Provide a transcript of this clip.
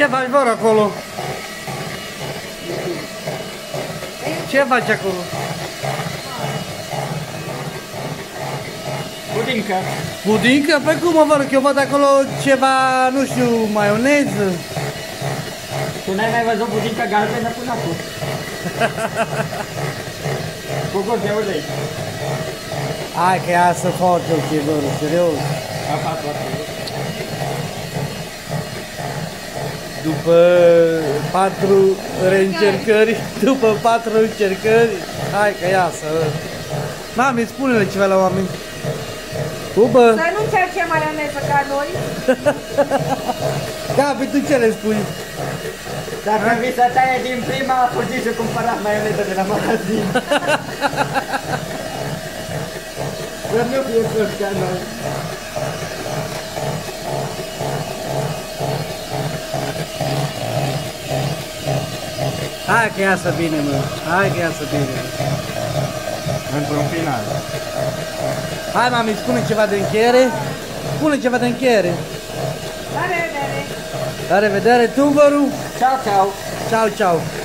Ce faci, vor, acolo? Ce faci acolo? Budincă. Budincă? Păi cum, mă, că eu văd acolo ceva, nu știu, maioneză. Tu n-ai mai văzut budincă galbenă până acum. Cu gust de ulei. Hai că ia să foarte ok, bă, serios. După 4 reîncercări, hai că iasă, bă. Mami, spune-le ceva la oameni. Bă. Să nu încerce maioneză ca noi. Gabi, tu ce le spui? Dacă vii să taie din prima, a fost să cumpăra maioneză de la magazin. Să nu fie prost ca noi. Hai că iasă bine, mă. Hai că iasă bine. Într-un final. Hai, mami, spune ceva de încheiere. Spune ceva de încheiere. La revedere! La revedere, Tungăru. Ciao, ciao. Ciao, ciao.